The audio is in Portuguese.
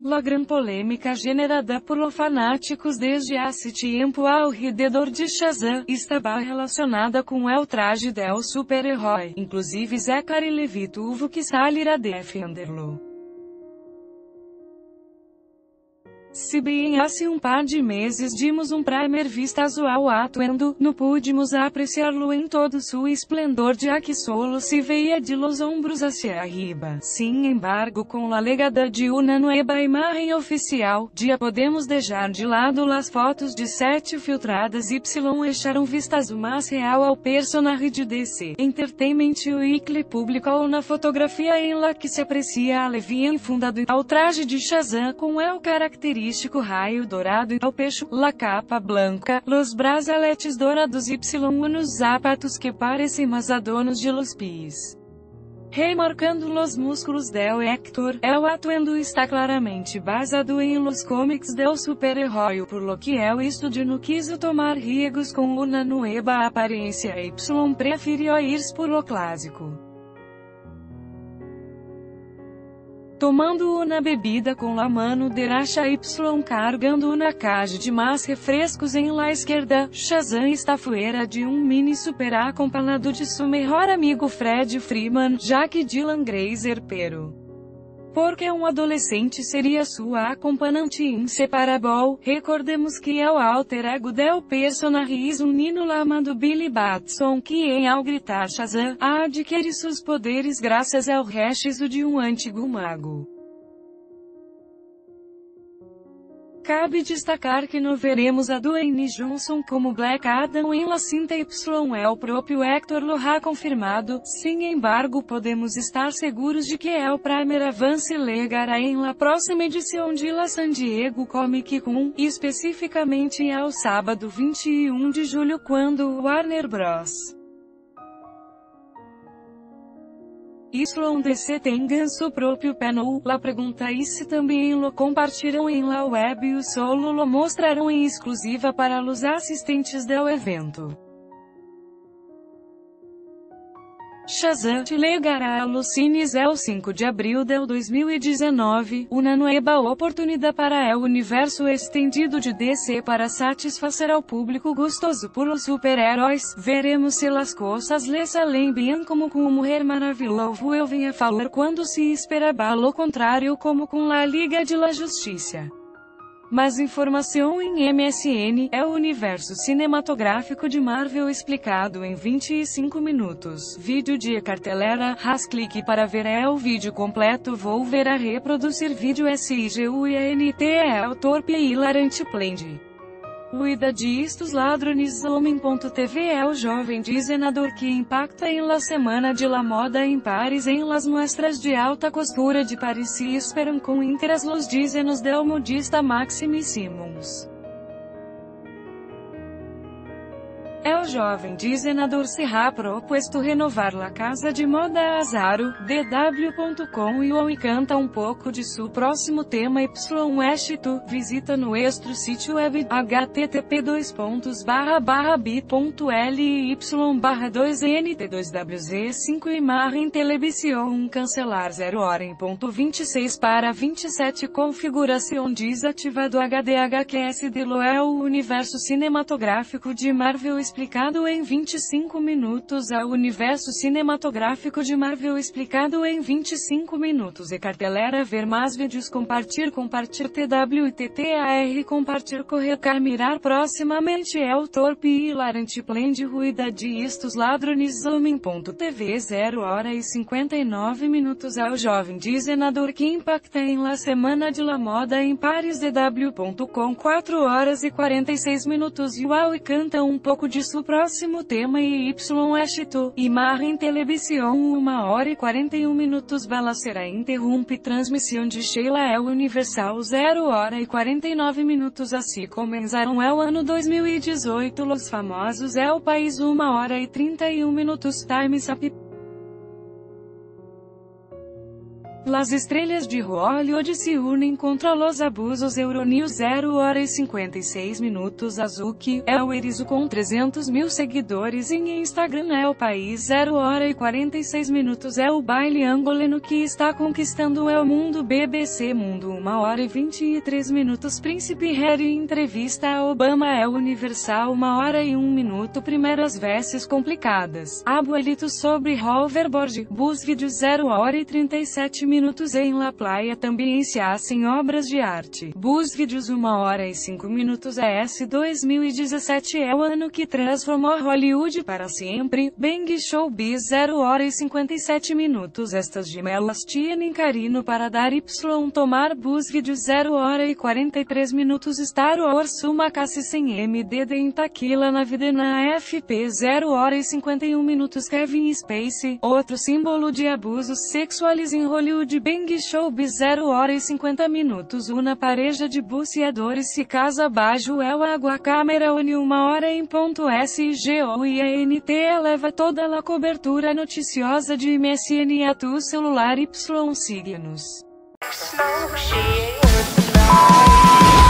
La gran polêmica generada por los fanáticos desde hace tiempo ao redor de Shazam estava relacionada com el traje del super-herói. Inclusive Zachary Levi tuvo que salir a defenderlo. Se bem hace par de meses dimos primer vistazo ao atuendo, no pudimos apreciá-lo em todo su esplendor já que solo se veía de los ombros hacia arriba. Sin embargo, com la legada de una nueva imagen oficial, já podemos deixar de lado las fotos de 7 filtradas y echar vistazo mais real ao personagem de DC Entertainment Weekly publicou na fotografia em la que se aprecia a Levi enfundado ao traje de Shazam com el característico raio dourado e ao pecho, la capa blanca, los brazaletes dourados y unos zapatos que parecem mais adornos de los pies. Remarcando los músculos del Hector, el atuendo está claramente basado em los cómics del super-herói, por lo que el estudio no quiso tomar riesgos com una nueva aparência y prefirió irse por lo clássico. Tomando uma bebida com la mano derecha y cargando una caja de más refrescos em la esquerda, Shazam está fuera de mini super acompanhado de su mejor amigo Fred Freeman, já que Dylan Grazer porque adolescente seria sua acompanhante inseparável. Recordemos que el alter ego del personagem é nino amado Billy Batson que ao gritar Shazam, adquire seus poderes graças ao resto de antigo mago. Cabe destacar que não veremos a Dwayne Johnson como Black Adam em la cinta Y. El próprio Hector lo ha confirmado. Sin embargo, podemos estar seguros de que el primer avance llegará em la próxima edição de la San Diego Comic Con, especificamente ao sábado 21 de julho quando Warner Bros. YDC tenga su próprio panel. La pregunta é se também lo compartilham em la web e solo lo mostrarão em exclusiva para los assistentes del evento. Shazam chegará a los cines el 5 de abril del 2019, una nueva oportunidade para el universo estendido de DC para satisfacer ao público gostoso por los super-heróis. Veremos se las cosas les salen bien como com Mulher Maravilhosa eu venha falar quando se esperaba lo contrário como com la Liga de la Justiça. Mais informação em MSN, é o universo cinematográfico de Marvel explicado em 25 minutos. Vídeo de cartelera, clique para ver o vídeo completo. Vou ver a reproduzir vídeo SIGUINT torpe e hilarante Plende. Cuida disto ladrones homem.tv é o jovem desenhador que impacta em la semana de la moda em Paris em las muestras de alta costura de Paris se esperam com interesse los dizenos del modista Maxime Simons. El jovem desenhador se ha propuesto renovar la casa de moda Azaro, DW.com e hoy canta pouco de seu próximo tema tu visita nuestro sítio web, http://bit.ly/2nt2wz5 imagen televisión cancelar 0 hora.26 para 27 configuração desativado HDHQS de Loel universo cinematográfico de Marvel explicado em 25 minutos. Ao universo cinematográfico de Marvel explicado em 25 minutos e cartelera ver mais vídeos compartilhar TWITTAR compartilhar correr mirar proximamente el torpe e hilarante Plende ruída de estos ladrones homem.tv 0 hora e 59 minutos ao jovem desenhador que impacta em la semana de la moda em Paris DW.com 4 horas e 46 minutos e uau e canta pouco de seu próximo tema e tu imagen televisión 1 hora e 41 minutos Balacera interrompe transmissão de Sheila El Universal 0 hora e 49 minutos assim começaram el ano 2018 Los Famosos El País 1 hora e 31 minutos Time's Up Las estrelas de Hollywood se unem contra los abusos. Euronews 0 hora e 56 minutos. Azuki é o erizo com 300 mil seguidores em Instagram. É o país 0 hora e 46 minutos. É o baile angolano que está conquistando o mundo. BBC Mundo 1 hora e 23 minutos. Príncipe Harry entrevista a Obama. É o Universal 1 hora e 1 minuto. Primeiras vestes complicadas. Abuelito sobre hoverboard. BuzzFeed 0 hora e 37 minutos. Em La Playa também se hacen obras de arte. BuzzFeed 1 hora e 5 minutos. ES 2017 é o ano que transformou Hollywood para sempre. Bang Showbiz 0 hora e 57 minutos. Estas gemelas tienen carinho para dar Y tomar. BuzzFeed 0 hora e 43 minutos. Star Wars uma caça sem MDD em Taquila na vida na FP 0 hora e 51 minutos. Kevin Spacey, outro símbolo de abusos sexuais em Hollywood. Bang Showbiz 0 hora e 50 minutos. Uma pareja de buceadores se casa baixo el água. Câmera une 1 hora em ponto. SGOIANT eleva toda a cobertura noticiosa de MSN a tu celular. Y signos.